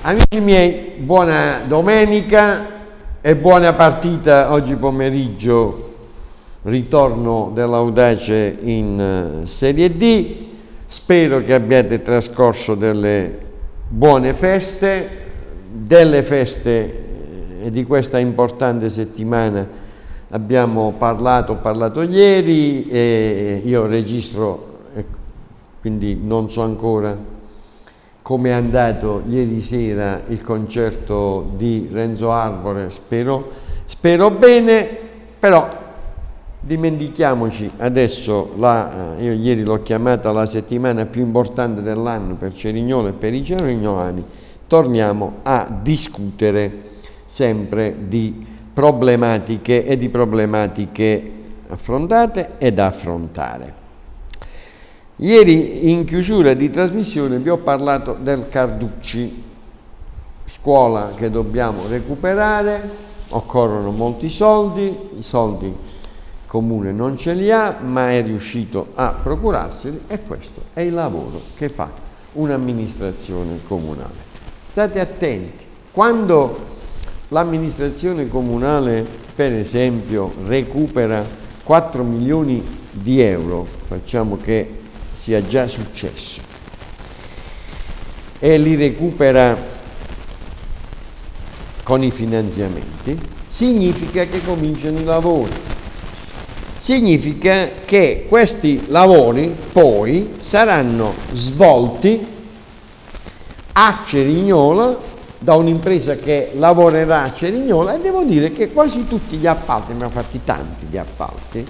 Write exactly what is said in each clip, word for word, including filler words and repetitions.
Amici miei, buona domenica e buona partita oggi pomeriggio, ritorno dell'Audace in Serie D. Spero che abbiate trascorso delle buone feste, delle feste e di questa importante settimana abbiamo parlato, ho parlato ieri e io registro, e quindi non so ancora come è andato ieri sera il concerto di Renzo Arbore. Spero, spero bene, però dimentichiamoci adesso, la, io ieri l'ho chiamata la settimana più importante dell'anno per Cerignola e per i cerignolani. Torniamo a discutere sempre di problematiche e di problematiche affrontate e da affrontare. Ieri in chiusura di trasmissione vi ho parlato del Carducci, scuola che dobbiamo recuperare, occorrono molti soldi, i soldi il comune non ce li ha, ma è riuscito a procurarseli e questo è il lavoro che fa un'amministrazione comunale. State attenti, quando l'amministrazione comunale per esempio recupera quattro milioni di euro, facciamo che sia già successo, e li recupera con i finanziamenti, significa che cominciano i lavori, significa che questi lavori poi saranno svolti a Cerignola da un'impresa che lavorerà a Cerignola, e devo dire che quasi tutti gli appalti, ne abbiamo fatti tanti di appalti,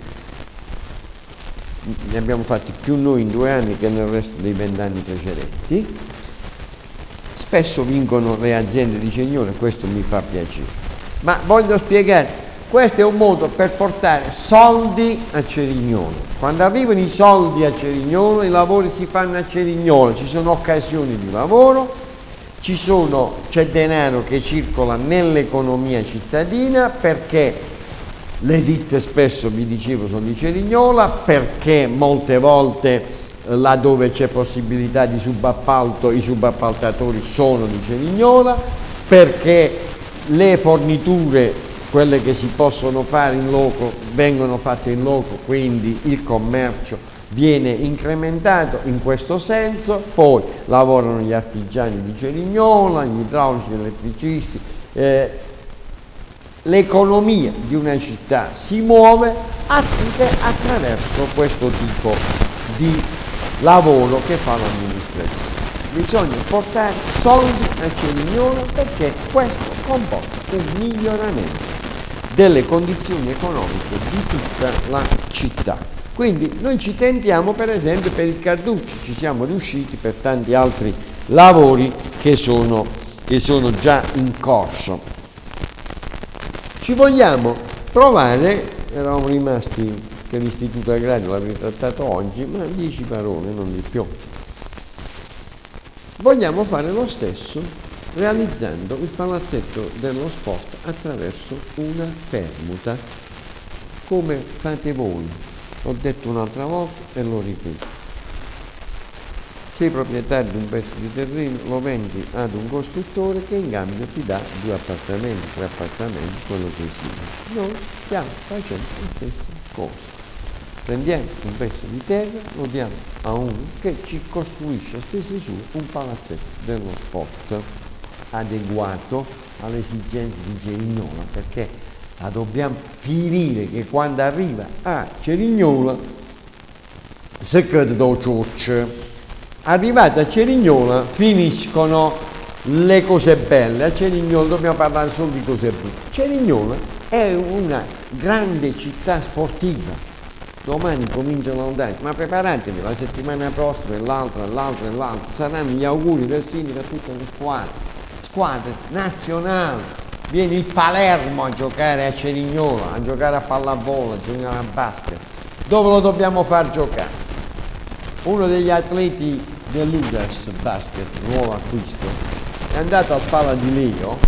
ne abbiamo fatti più noi in due anni che nel resto dei vent'anni precedenti, spesso vincono le aziende di Cerignola e questo mi fa piacere. Ma voglio spiegare, questo è un modo per portare soldi a Cerignola. Quando arrivano i soldi a Cerignola, i lavori si fanno a Cerignola, ci sono occasioni di lavoro, ci sono, c'è denaro che circola nell'economia cittadina, perché le ditte spesso, vi dicevo, sono di Cerignola, perché molte volte laddove c'è possibilità di subappalto i subappaltatori sono di Cerignola, perché le forniture, quelle che si possono fare in loco, vengono fatte in loco, quindi il commercio viene incrementato in questo senso. Poi lavorano gli artigiani di Cerignola, gli idraulici, gli elettricisti, eh, l'economia di una città si muove anche attraverso questo tipo di lavoro che fa l'amministrazione. Bisogna portare soldi a Cerignola perché questo comporta un miglioramento delle condizioni economiche di tutta la città. Quindi noi ci tentiamo, per esempio per il Carducci, ci siamo riusciti per tanti altri lavori che sono, che sono già in corso. Ci vogliamo provare, eravamo rimasti che l'istituto agrario l'avrei trattato oggi, ma dieci parole, non di più. Vogliamo fare lo stesso realizzando il palazzetto dello sport attraverso una permuta, come fate voi. L'ho detto un'altra volta e lo ripeto. Sei proprietario di un pezzo di terreno, lo vendi ad un costruttore che in cambio ti dà due appartamenti, tre appartamenti, quello che sia. Noi stiamo facendo la stessa cosa. Prendiamo un pezzo di terra, lo diamo a uno che ci costruisce a spese sue un palazzetto dello sport adeguato alle esigenze di Cerignola, perché la dobbiamo finire che quando arriva a Cerignola si cade da cioccia. Arrivate a Cerignola finiscono le cose belle. A Cerignola dobbiamo parlare solo di cose brutte. Cerignola è una grande città sportiva. Domani comincia l'Audace, ma preparatevi, la settimana prossima e l'altra, e l'altra, e l'altra. Saranno gli auguri del sindaco a tutte le squadre, squadre nazionali. Viene il Palermo a giocare a Cerignola, a giocare a pallavolo, a giocare a basket. Dove lo dobbiamo far giocare? Uno degli atleti dell'Udas Basket, nuovo acquisto, è andato al Pala di Leo,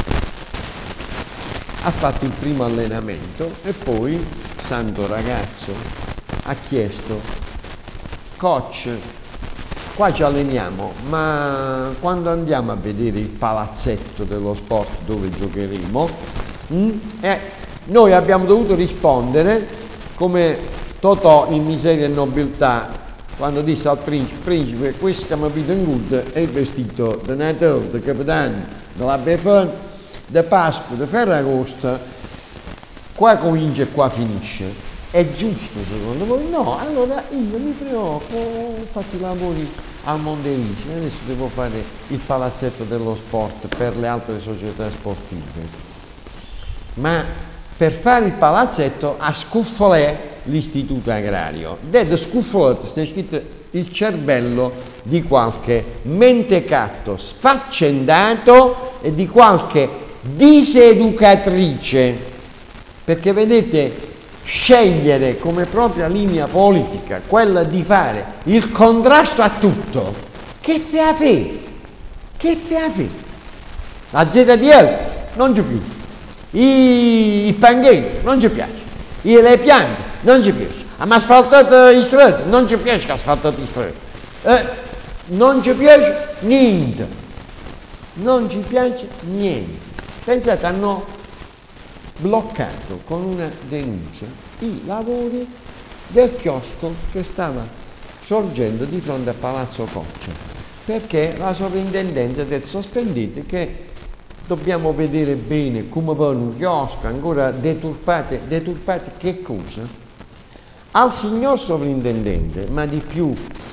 ha fatto il primo allenamento e poi, santo ragazzo, ha chiesto: coach, qua ci alleniamo, ma quando andiamo a vedere il palazzetto dello sport dove giocheremo, mh, eh, noi abbiamo dovuto rispondere come Totò in Miseria e Nobiltà, quando disse al principe: principe, questo che mi vedo in good è il vestito di Natale, di Capodanno, della Befana, di Pasqua, di Ferragosto, qua comincia e qua finisce. È giusto secondo voi? No, allora io mi preoccupo, ho fatto i lavori al Mondelisi, adesso devo fare il palazzetto dello sport per le altre società sportive. Ma per fare il palazzetto a Scuffolè, l'istituto agrario, dentro Scuffolè sta scritto il cervello di qualche mentecatto sfaccendato e di qualche diseducatrice, perché vedete, scegliere come propria linea politica quella di fare il contrasto a tutto, che fa fe? Che fa fe? La Z D L non ci piace, i, i panchetti non ci piace, I, le piante non ci piace, ma asfaltato i strati non ci piace che asfaltato i strati, eh, non ci piace niente, non ci piace niente. Pensate, hanno bloccato con una denuncia i lavori del chiosco che stava sorgendo di fronte a Palazzo Coccia, perché la sovrintendenza ha detto: sospendete che dobbiamo vedere bene come va un chiosco, ancora deturpate, deturpate che cosa? Al signor sovrintendente, ma di più,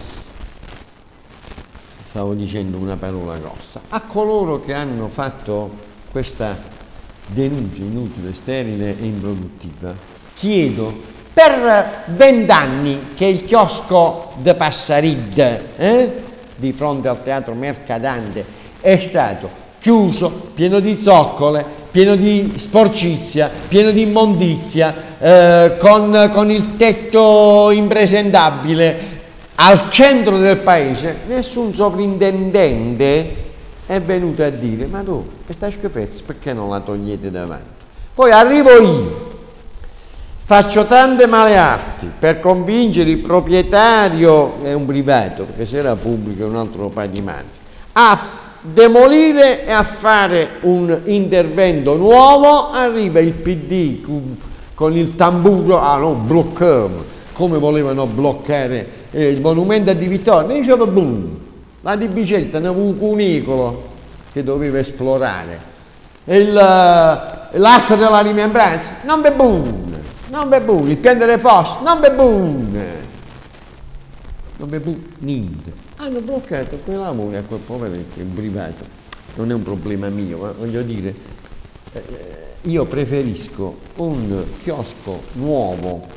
stavo dicendo una parola grossa, a coloro che hanno fatto questa denuncia inutile, sterile e improduttiva, chiedo: per vent'anni che il chiosco de Passarid, eh, di fronte al teatro Mercadante, è stato chiuso, pieno di zoccole, pieno di sporcizia, pieno di immondizia, eh, con, con il tetto impresentabile, al centro del paese, nessun sovrintendente è venuto a dire: ma tu, questa schifezza perché non la togliete davanti? Poi arrivo io, faccio tante male arti per convincere il proprietario, è un privato, perché se era pubblico è un altro paio di mani, a demolire e a fare un intervento nuovo. Arriva il P D con, con il tamburo: ah no, blocchiamo, come volevano bloccare eh, il monumento a Di Vittorio. Diceva boom, la Di Bicetta ne aveva un cunicolo che doveva esplorare, il, l'arco della rimembranza non ve boom, non ve boom, il piano delle fosse non ve boom, non ve boom, niente. Hanno bloccato quei lavori a quel poveretto, il privato. Non è un problema mio, ma voglio dire, eh, io preferisco un chiosco nuovo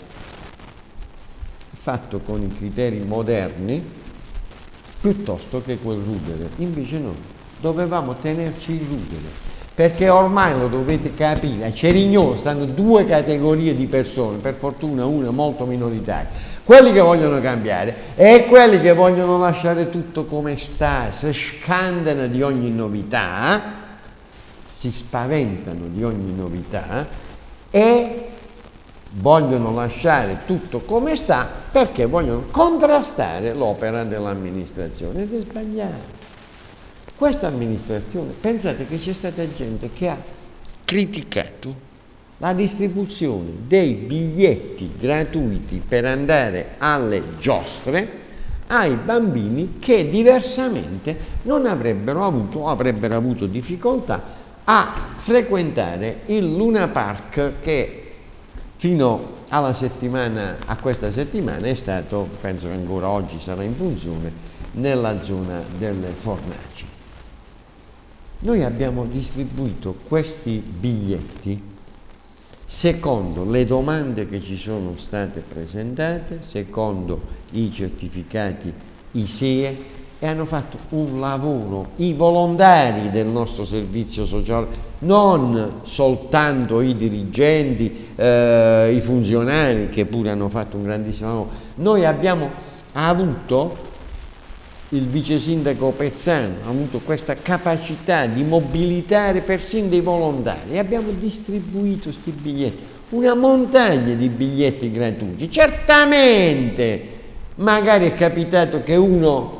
fatto con i criteri moderni piuttosto che quel rudere. Invece no, dovevamo tenerci il rudere, perché ormai lo dovete capire, a Cerignola stanno due categorie di persone, per fortuna una molto minoritaria: quelli che vogliono cambiare e quelli che vogliono lasciare tutto come sta, si scandano di ogni novità, si spaventano di ogni novità e vogliono lasciare tutto come sta perché vogliono contrastare l'opera dell'amministrazione. Ed è sbagliato. Questa amministrazione, pensate che c'è stata gente che ha criticato la distribuzione dei biglietti gratuiti per andare alle giostre ai bambini che diversamente non avrebbero avuto o avrebbero avuto difficoltà a frequentare il Luna Park, che fino alla settimana, a questa settimana è stato, penso che ancora oggi sarà in funzione, nella zona delle Fornaci. Noi abbiamo distribuito questi biglietti secondo le domande che ci sono state presentate, secondo i certificati I S E E, e hanno fatto un lavoro i volontari del nostro servizio sociale, non soltanto i dirigenti, eh, i funzionari, che pure hanno fatto un grandissimo lavoro. Noi abbiamo avuto, il vice sindaco Pezzano ha avuto questa capacità di mobilitare persino dei volontari e abbiamo distribuito questi biglietti, una montagna di biglietti gratuiti. Certamente magari è capitato che uno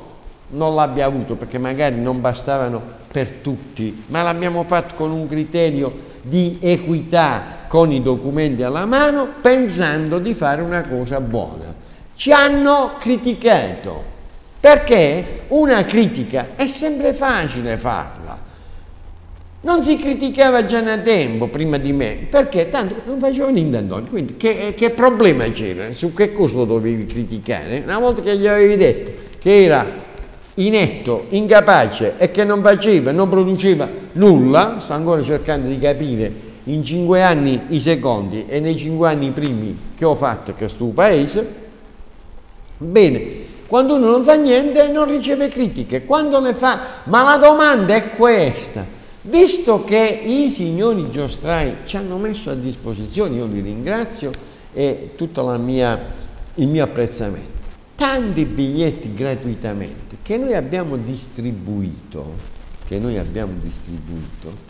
non l'abbia avuto perché magari non bastavano per tutti, ma l'abbiamo fatto con un criterio di equità, con i documenti alla mano, pensando di fare una cosa buona. Ci hanno criticato, perché una critica è sempre facile farla. Non si criticava già da tempo, prima di me, perché tanto non facevano niente. Quindi che, che problema c'era? Su che cosa lo dovevi criticare? Una volta che gli avevi detto che era inetto, incapace e che non faceva, non produceva nulla, sto ancora cercando di capire in cinque anni i secondi e nei cinque anni i primi che ho fatto questo paese. Bene, quando uno non fa niente non riceve critiche, quando ne fa, ma la domanda è questa: visto che i signori giostrai ci hanno messo a disposizione, io li ringrazio e tutto la mia, il mio apprezzamento, tanti biglietti gratuitamente che noi abbiamo distribuito, che noi abbiamo distribuito,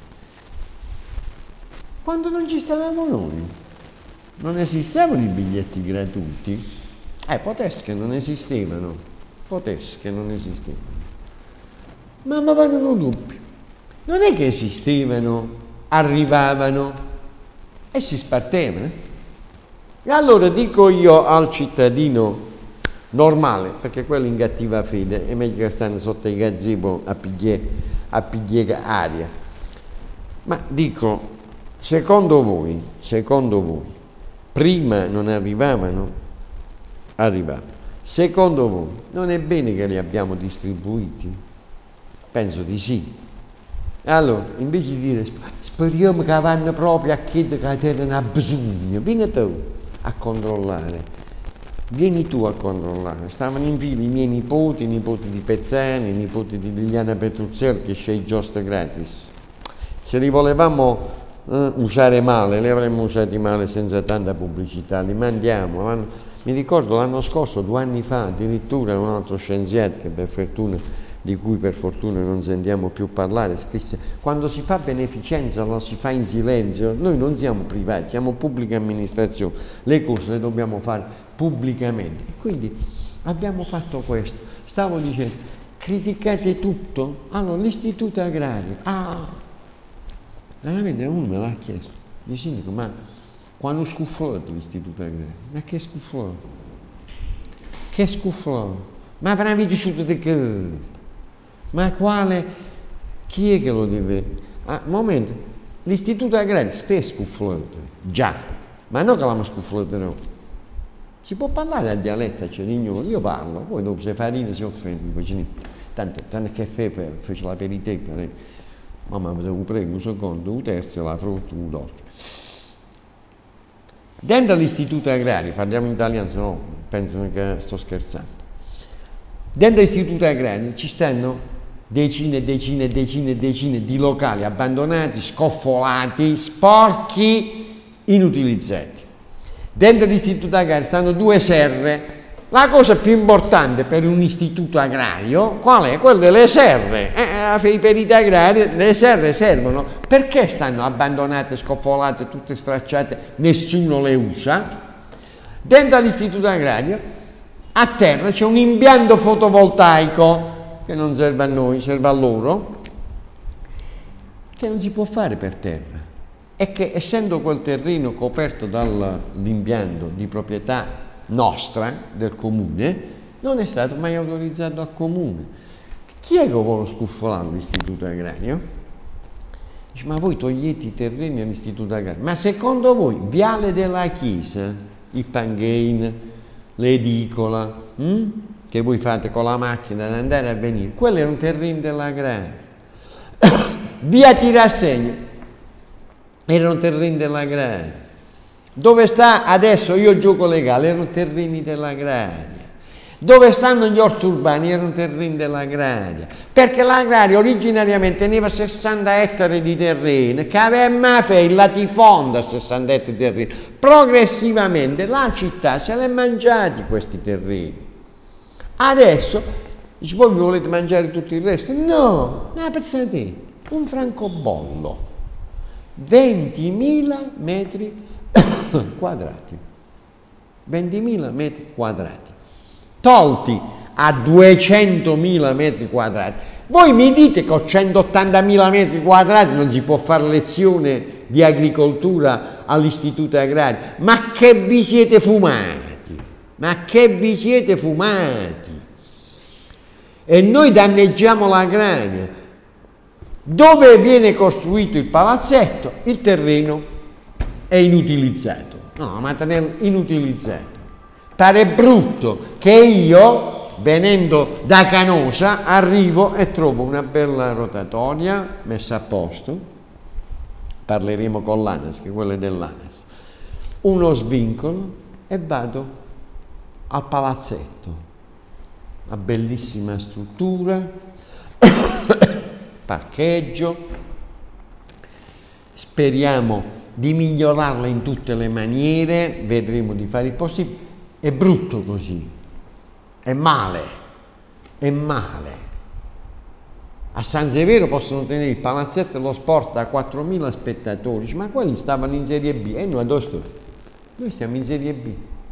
quando non ci stavamo noi, non esistevano i biglietti gratuiti, eh, potesse che non esistevano, potesse che non esistevano, ma mi vanno dubbi, non è che esistevano, arrivavano e si spartevano. E allora dico io al cittadino normale, perché quello in cattiva fede è meglio che stanno sotto i gazebo a pigliare a pigliare aria, ma dico, secondo voi, secondo voi, prima non arrivavano? Arrivavano. Secondo voi, non è bene che li abbiamo distribuiti? Penso di sì. Allora, invece di dire, speriamo che vanno proprio a chiedere che hanno bisogno, vieni tu a controllare. Vieni tu a controllare. Stavano in fila i miei nipoti, i nipoti di Pezzani, i nipoti di Liliana Petruzzelli che sceglie giusto gratis. Se li volevamo eh, usare male, li avremmo usati male senza tanta pubblicità, li mandiamo. Mi ricordo l'anno scorso, due anni fa, addirittura un altro scienziato che per fortuna, di cui per fortuna non sentiamo più parlare, scrisse: quando si fa beneficenza lo si fa in silenzio, noi non siamo privati, siamo pubblica amministrazione, le cose le dobbiamo fare pubblicamente. E quindi abbiamo fatto questo. Stavo dicendo, criticate tutto? Allora, l'istituto agrario, ah, veramente uno me l'ha chiesto, dice: sindaco, ma quando scuffolato l'istituto agrario? Ma che scuffolato? Che scuffolato? Ma per aver vissuto di che? Ma quale? Chi è che lo deve? Ah, momento, l'istituto agrario sta scuffolato, già, ma non che l'abbiamo scuffolato noi. Si può parlare al dialetto a Cerigno, io parlo, poi dopo se farina si offende, tanto, tanto che fe, fece la perità, mamma mi devo prendere un secondo, un terzo, la frutta, un dolce. Dentro l'istituto agrario, parliamo in italiano, se no pensano che sto scherzando. Dentro l'istituto agrario ci stanno decine e decine e decine e decine di locali abbandonati, scoffolati, sporchi, inutilizzati. Dentro l'istituto agrario stanno due serre. La cosa più importante per un istituto agrario, qual è? Quella delle serre. Eh, per i agrari le serre servono. Perché stanno abbandonate, scoffolate, tutte stracciate, nessuno le usa? Dentro l'istituto agrario, a terra c'è un impianto fotovoltaico che non serve a noi, serve a loro, che non si può fare per terra. E che essendo quel terreno coperto dall'impianto di proprietà nostra, del comune, non è stato mai autorizzato al comune. Chi è che vuole scuffolare l'istituto agrario? Dice, ma voi togliete i terreni all'istituto agrario. Ma secondo voi, Viale della Chiesa, il Panghein, l'edicola, hm? che voi fate con la macchina ad andare a venire, quello è un terreno dell'agrario. Via Tirassegno erano terreni dell'agraria. Dove sta adesso io gioco legale erano terreni dell'agraria. Dove stanno gli orti urbani erano terreni dell'agraria. Perché l'agraria originariamente teneva sessanta ettari di terreno, che aveva mai fatto il latifondo a sessanta ettari di terreno. Progressivamente la città se l'è mangiati questi terreni. Adesso dice, voi vi volete mangiare tutto il resto? No, no, pensate, un francobollo. ventimila metri quadrati, ventimila metri quadrati, tolti a duecentomila metri quadrati. Voi mi dite che con centottantamila metri quadrati non si può fare lezione di agricoltura all'istituto agrario? Ma che vi siete fumati? Ma che vi siete fumati? E noi danneggiamo l'agraria. Dove viene costruito il palazzetto, il terreno è inutilizzato. No, ma tenerlo inutilizzato. Pare brutto che io, venendo da Canosa, arrivo e trovo una bella rotatoria messa a posto. Parleremo con l'ANAS, che quello è dell'ANAS. Uno svincolo e vado al palazzetto. Una bellissima struttura. Parcheggio, speriamo di migliorarla in tutte le maniere, vedremo di fare il possibile. È brutto così, è male, è male. A San Severo possono tenere il palazzetto e lo sport da quattromila spettatori, ma quelli stavano in Serie B e noi dove stiamo? Noi stiamo in Serie B.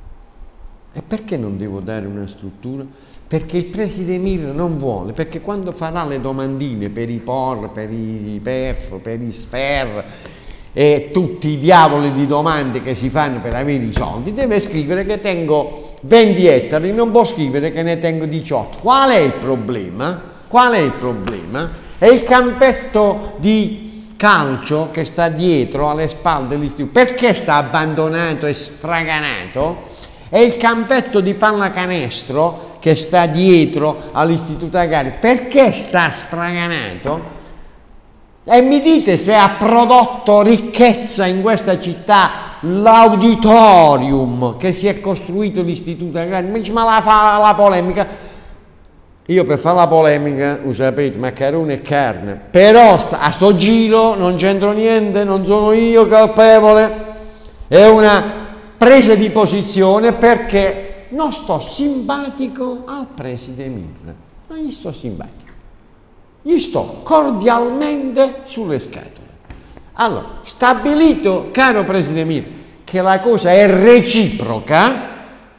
E perché non devo dare una struttura? Perché il preside Mir non vuole, perché quando farà le domandine per i P O R, per i P E F, per i S F E R e tutti i diavoli di domande che si fanno per avere i soldi, deve scrivere che tengo venti ettari, non può scrivere che ne tengo diciotto. Qual è il problema? Qual è il problema? È il campetto di calcio che sta dietro alle spalle dell'istituto. Perché sta abbandonato e sfraganato? È il campetto di pallacanestro che sta dietro all'istituto agrario. Perché sta sfraganato? E mi dite se ha prodotto ricchezza in questa città l'auditorium che si è costruito l'istituto agrario. Mi dice, ma la fa la polemica. Io per fare la polemica, lo sapete, maccherone e carne. Però sta, a sto giro non c'entro niente, non sono io colpevole. È una presa di posizione perché non sto simpatico al preside Mir. Non gli sto simpatico. Gli sto cordialmente sulle scatole. Allora, stabilito, caro preside Mir, che la cosa è reciproca,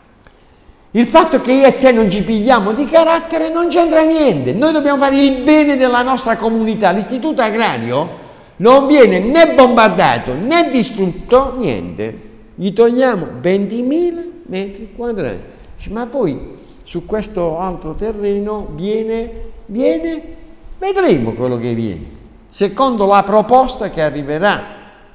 il fatto che io e te non ci pigliamo di carattere non c'entra niente. Noi dobbiamo fare il bene della nostra comunità. L'istituto agrario non viene né bombardato né distrutto, niente. Gli togliamo ventimila metri quadrati. Ma poi su questo altro terreno viene, viene, vedremo quello che viene, secondo la proposta che arriverà.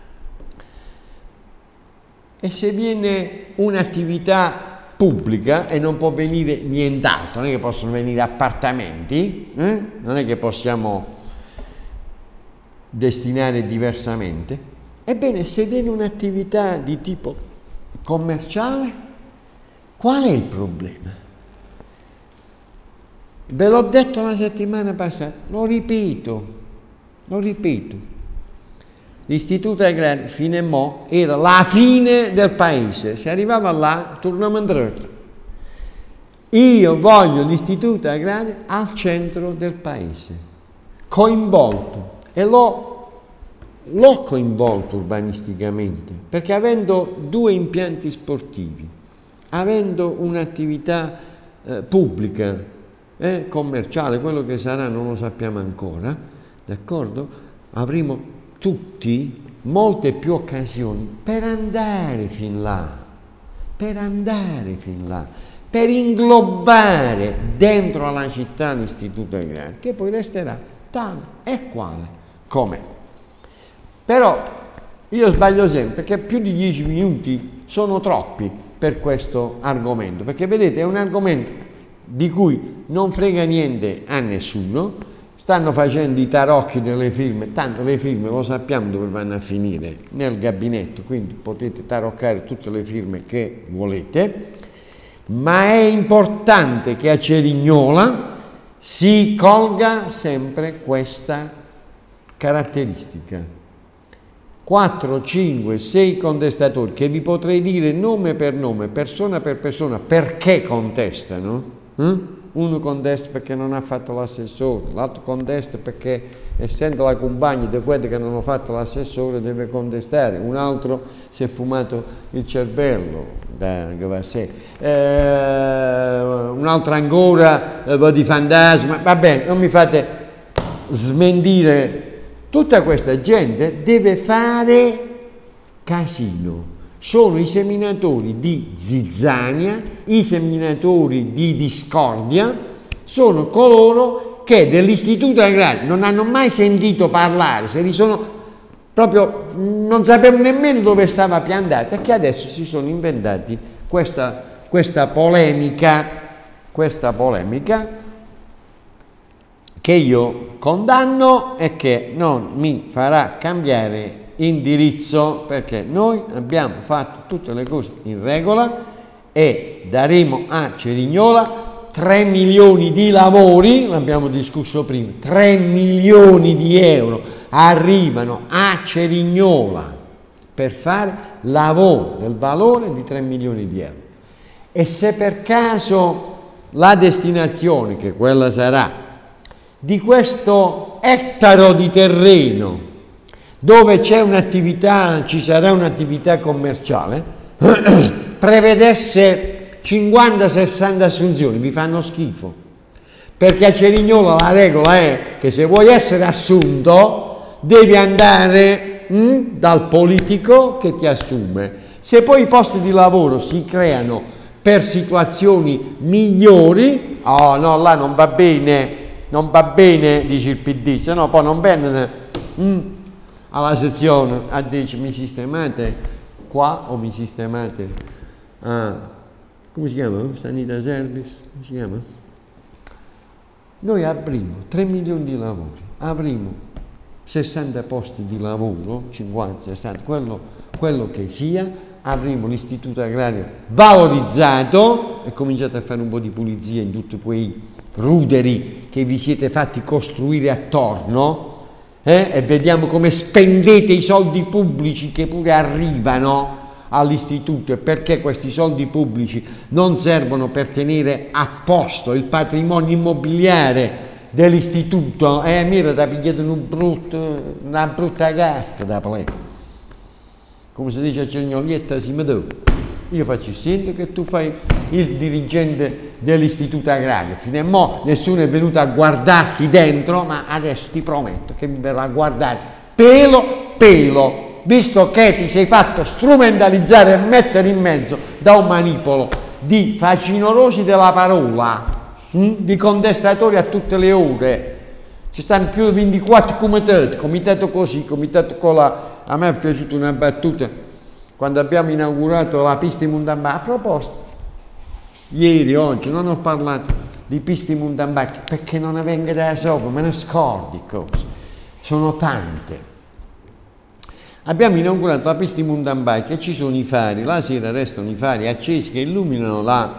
E se viene un'attività pubblica e non può venire nient'altro, non è che possono venire appartamenti, eh? Non è che possiamo destinare diversamente. Ebbene, se viene un'attività di tipo commerciale, qual è il problema? Ve l'ho detto la settimana passata, lo ripeto, lo ripeto. L'istituto agrario fino a mo' era la fine del paese, se arrivava là torniamo indietro. Io voglio l'istituto agrario al centro del paese, coinvolto, e l'ho l'ho coinvolto urbanisticamente, perché avendo due impianti sportivi, avendo un'attività eh, pubblica, eh, commerciale, quello che sarà non lo sappiamo ancora, d'accordo? Avremo tutti molte più occasioni per andare fin là, per andare fin là, per inglobare dentro alla città l'istituto agrario, che poi resterà tale e quale com'è. Però io sbaglio sempre, perché più di dieci minuti sono troppi per questo argomento, perché vedete è un argomento di cui non frega niente a nessuno. Stanno facendo i tarocchi delle firme, tanto le firme lo sappiamo dove vanno a finire, nel gabinetto, quindi potete taroccare tutte le firme che volete, ma è importante che a Cerignola si colga sempre questa caratteristica. quattro, cinque, sei contestatori, che vi potrei dire nome per nome, persona per persona, perché contestano, eh? Uno contesta perché non ha fatto l'assessore, l'altro contesta perché, essendo la compagna di quelli che non hanno fatto l'assessore, deve contestare, un altro si è fumato il cervello, da, eh, un altro ancora eh, di fantasma. Vabbè, non mi fate smentire. Tutta questa gente deve fare casino. Sono i seminatori di zizzania, i seminatori di discordia, sono coloro che dell'istituto agrario non hanno mai sentito parlare, se li sono proprio, non sapevano nemmeno dove stava piantata, e che adesso si sono inventati questa, questa polemica, questa polemica che io condanno e che non mi farà cambiare indirizzo, perché noi abbiamo fatto tutte le cose in regola e daremo a Cerignola tre milioni di lavori, l'abbiamo discusso prima, tre milioni di euro arrivano a Cerignola per fare lavoro del valore di tre milioni di euro. E se per caso la destinazione, che quella sarà, di questo ettaro di terreno dove c'è un'attività, ci sarà un'attività commerciale, prevedesse cinquanta sessanta assunzioni, vi fanno schifo. Perché a Cerignola la regola è che se vuoi essere assunto devi andare hm, dal politico che ti assume. Se poi i posti di lavoro si creano per situazioni migliori, oh no, là non va bene, non va bene, dice il P D, se no poi non vengono hm, alla sezione a dire mi sistemate qua o mi sistemate a, come si chiama? Sanità Service, come si chiama? Noi avremo tre milioni di lavori, avremo sessanta posti di lavoro, cinquanta, sessanta, quello, quello che sia, avremo l'istituto agrario valorizzato e cominciate a fare un po' di pulizia in tutti quei ruderi che vi siete fatti costruire attorno. Eh? E vediamo come spendete i soldi pubblici che pure arrivano all'istituto, e perché questi soldi pubblici non servono per tenere a posto il patrimonio immobiliare dell'istituto. Eh, mira, da pigliate un brutto, una brutta gatta da play. Come si dice a Cernoglietta, si mi do. Io faccio il sindaco e tu fai il dirigente dell'istituto agrario. Fino a mo' nessuno è venuto a guardarti dentro, ma adesso ti prometto che mi verrà a guardare pelo pelo, visto che ti sei fatto strumentalizzare e mettere in mezzo da un manipolo di facinorosi della parola, hm? di contestatori a tutte le ore. Ci stanno più di ventiquattro comitati, comitato così, comitato colà. A me è piaciuta una battuta quando abbiamo inaugurato la pista di mountain bike. A proposito, ieri, oggi, non ho parlato di piste di mountain bike perché non ne venga da sopra, me ne scordi cose. Sono tante. Abbiamo inaugurato la pista di mountain bike e ci sono i fari, la sera restano i fari accesi che illuminano la,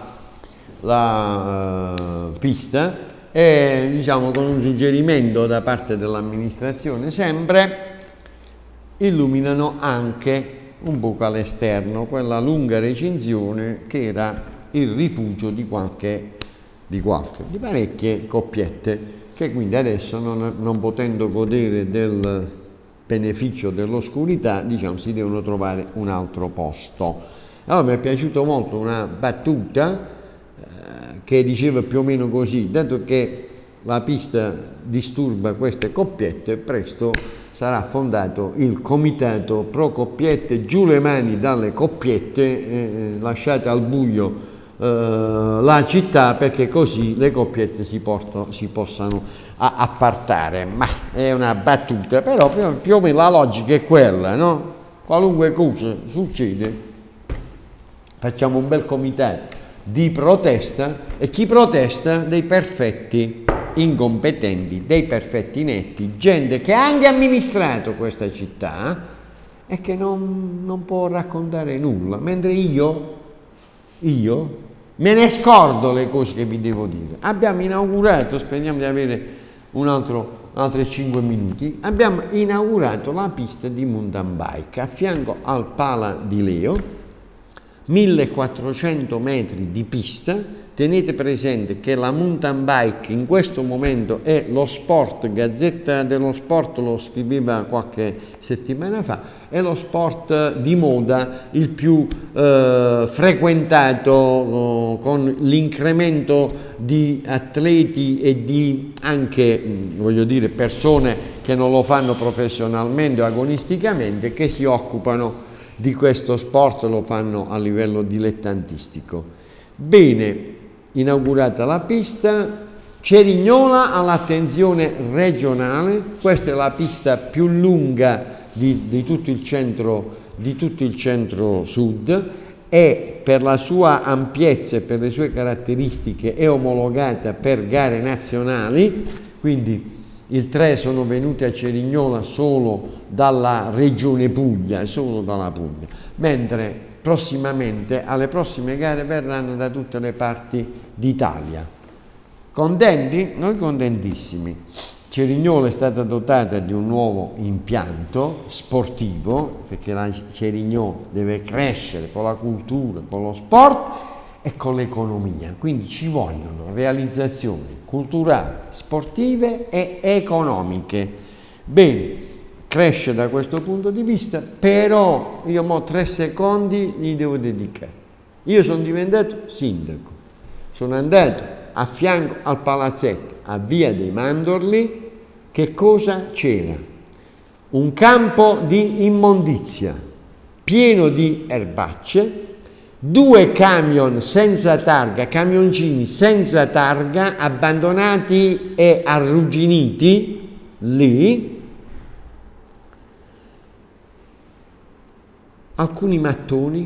la uh, pista e, diciamo, con un suggerimento da parte dell'amministrazione sempre illuminano anche un buco all'esterno, quella lunga recinzione che era il rifugio di qualche, di qualche, di parecchie coppiette, che quindi adesso non, non potendo godere del beneficio dell'oscurità, diciamo, si devono trovare un altro posto. Allora mi è piaciuto molto una battuta eh, che diceva più o meno così: dato che la pista disturba queste coppiette, presto sarà fondato il comitato pro coppiette, giù le mani dalle coppiette, eh, lasciate al buio eh, la città, perché così le coppiette si, portano, si possano a, appartare. Ma è una battuta, però più, più o meno la logica è quella, no? Qualunque cosa succede, facciamo un bel comitato di protesta, e chi protesta? Dei perfetti incompetenti, dei perfetti netti, gente che ha anche amministrato questa città e che non, non può raccontare nulla, mentre io, io me ne scordo le cose che vi devo dire. Abbiamo inaugurato, speriamo di avere un altro, altri cinque minuti, abbiamo inaugurato la pista di mountain bike a fianco al Pala di Leo, millequattrocento metri di pista tenete presente che la mountain bike in questo momento è lo sport, Gazzetta dello Sport lo scriveva qualche settimana fa, è lo sport di moda il più eh, frequentato, eh, con l'incremento di atleti e di anche, mh, voglio dire, persone che non lo fanno professionalmente o agonisticamente, che si occupano di questo sport, lo fanno a livello dilettantistico. Bene, inaugurata la pista, Cerignola all'attenzione regionale, questa è la pista più lunga di, di tutto il centro, di tutto il centro-sud, e per la sua ampiezza e per le sue caratteristiche è omologata per gare nazionali, quindi il tre sono venuti a Cerignola solo dalla regione Puglia, solo dalla Puglia, mentre prossimamente alle prossime gare verranno da tutte le parti d'Italia. Contenti? Noi contentissimi. Cerignola è stata dotata di un nuovo impianto sportivo, perché la Cerignola deve crescere con la cultura, con lo sport e con l'economia, quindi ci vogliono realizzazioni culturali, sportive e economiche. Bene, cresce da questo punto di vista, però io mo tre secondi li devo dedicare. Io sono diventato sindaco, sono andato a fianco al palazzetto, a Via dei Mandorli. Che cosa c'era? Un campo di immondizia pieno di erbacce, due camion senza targa, camioncini senza targa, abbandonati e arrugginiti lì, alcuni mattoni,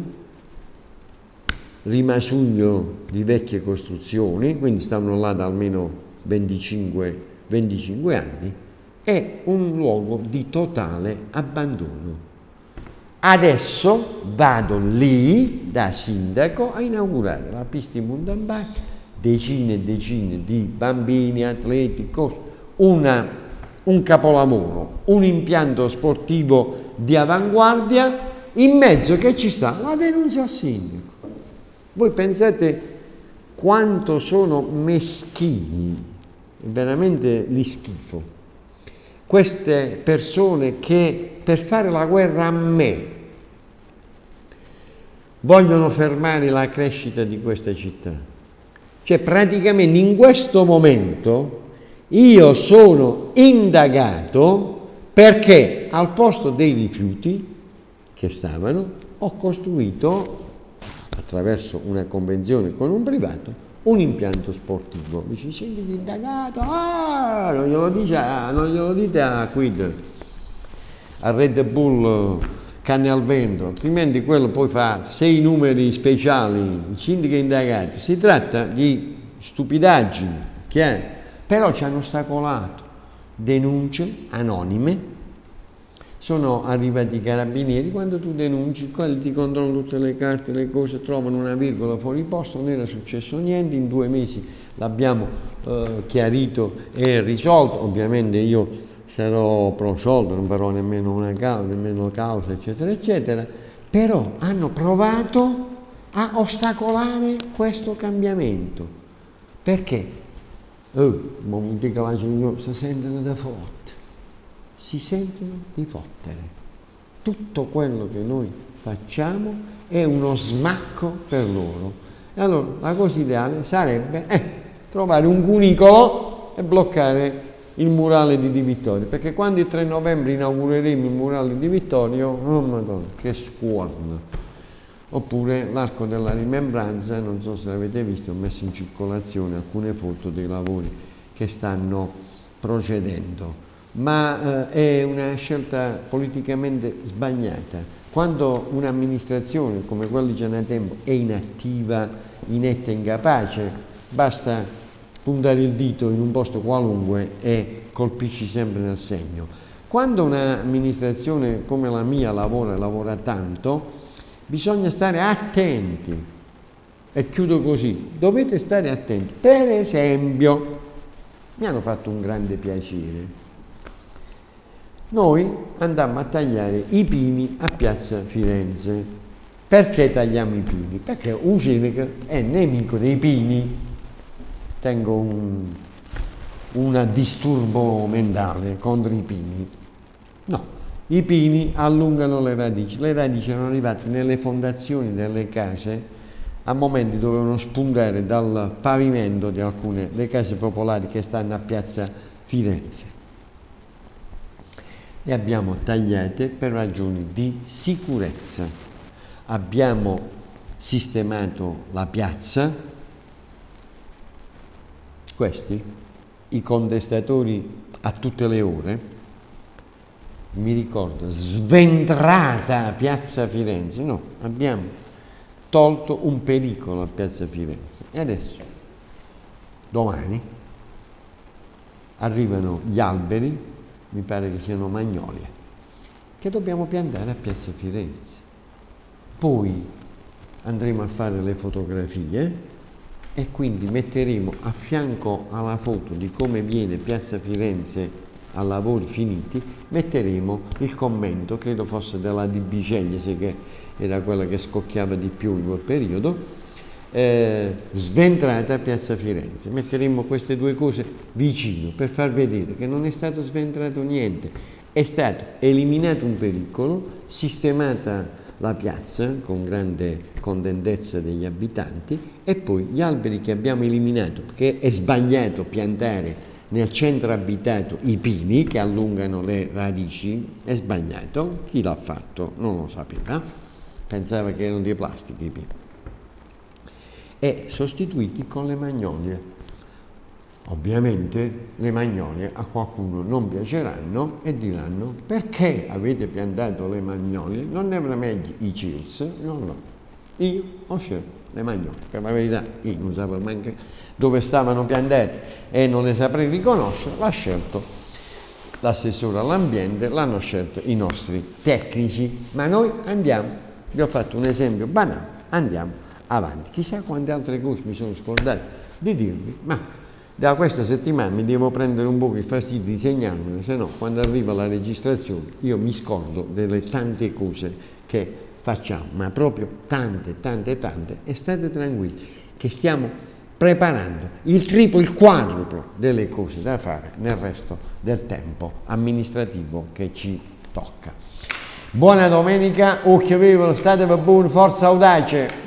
rimasugno di vecchie costruzioni, quindi stavano là da almeno venticinque, venticinque anni, è un luogo di totale abbandono. Adesso vado lì da sindaco a inaugurare la pista di mountain bike, decine e decine di bambini, atleti, cose, una, un capolavoro, un impianto sportivo di avanguardia, in mezzo che ci sta la denuncia al sindaco. Voi pensate quanto sono meschini, veramente li schifo, queste persone che per fare la guerra a me vogliono fermare la crescita di questa città. Cioè praticamente in questo momento io sono indagato perché al posto dei rifiuti che stavano ho costruito, attraverso una convenzione con un privato, un impianto sportivo. Mi ci senti indagato? Ah, non glielo, dice, non glielo dite a Quid, a Red Bull Canne al Vento, altrimenti quello poi fa sei numeri speciali, il sindaco è indagato. Si tratta di stupidaggini, chiaro? Però ci hanno ostacolato denunce anonime. Sono arrivati i carabinieri, quando tu denunci, quelli ti controllano tutte le carte, le cose, trovano una virgola fuori posto, non era successo niente, in due mesi l'abbiamo eh, chiarito e risolto. Ovviamente io sarò pro soldo, non farò nemmeno una causa, nemmeno causa, eccetera, eccetera, però hanno provato a ostacolare questo cambiamento. Perché? Oh, ma mi dica la signora, si sentono da forte. Si sentono di fottere. Tutto quello che noi facciamo è uno smacco per loro. E allora la cosa ideale sarebbe eh, trovare un cunicolo e bloccare il murale di Di Vittorio, perché quando il tre novembre inaugureremo il murale di Vittorio, oh madonna, che scuorna. Oppure l'Arco della Rimembranza, non so se l'avete visto, ho messo in circolazione alcune foto dei lavori che stanno procedendo. Ma eh, è una scelta politicamente sbagliata. Quando un'amministrazione come quella di Gianatempo è inattiva, inetta, incapace, basta puntare il dito in un posto qualunque e colpisci sempre nel segno. Quando un'amministrazione come la mia lavora, lavora tanto, bisogna stare attenti. E chiudo così, dovete stare attenti. Per esempio, mi hanno fatto un grande piacere. Noi andammo a tagliare i pini a Piazza Firenze. Perché tagliamo i pini? Perché un civico è nemico dei pini. Tengo un, un disturbo mentale contro i pini. No, i pini allungano le radici. Le radici erano arrivate nelle fondazioni delle case a momenti dovevano spuntare dal pavimento di alcune le case popolari che stanno a Piazza Firenze. Le abbiamo tagliate per ragioni di sicurezza. Abbiamo sistemato la piazza. Questi, i contestatori a tutte le ore, mi ricordo, sventrata Piazza Firenze. No, abbiamo tolto un pericolo a Piazza Firenze. E adesso, domani, arrivano gli alberi, mi pare che siano magnolie, che dobbiamo piantare a Piazza Firenze. Poi andremo a fare le fotografie e quindi metteremo a fianco alla foto di come viene Piazza Firenze a lavori finiti, metteremo il commento, credo fosse della Di Bicegliese, che era quella che scocchiava di più in quel periodo, eh, sventrata a Piazza Firenze. Metteremo queste due cose vicino per far vedere che non è stato sventrato niente, è stato eliminato un pericolo, sistemata la piazza con grande contentezza degli abitanti e poi gli alberi che abbiamo eliminato, perché è sbagliato piantare nel centro abitato i pini che allungano le radici, è sbagliato, chi l'ha fatto non lo sapeva, pensava che erano di plastica i pini, e sostituiti con le magnolie. Ovviamente le magnolie a qualcuno non piaceranno e diranno: perché avete piantato le magnolie? Non erano meglio i Chills? No, no, io ho scelto le magnolie, per la verità io non sapevo neanche dove stavano piantate e non le saprei riconoscere, l'ha scelto l'assessore all'ambiente, l'hanno scelto i nostri tecnici, ma noi andiamo, vi ho fatto un esempio banale, andiamo avanti. Chissà quante altre cose mi sono scordato di dirvi, ma da questa settimana mi devo prendere un po' il fastidio di segnarmene, se no quando arriva la registrazione io mi scordo delle tante cose che facciamo, ma proprio tante, tante, tante, e state tranquilli che stiamo preparando il triplo, il quadruplo delle cose da fare nel resto del tempo amministrativo che ci tocca. Buona domenica, occhio vivo, state buoni, forza audace!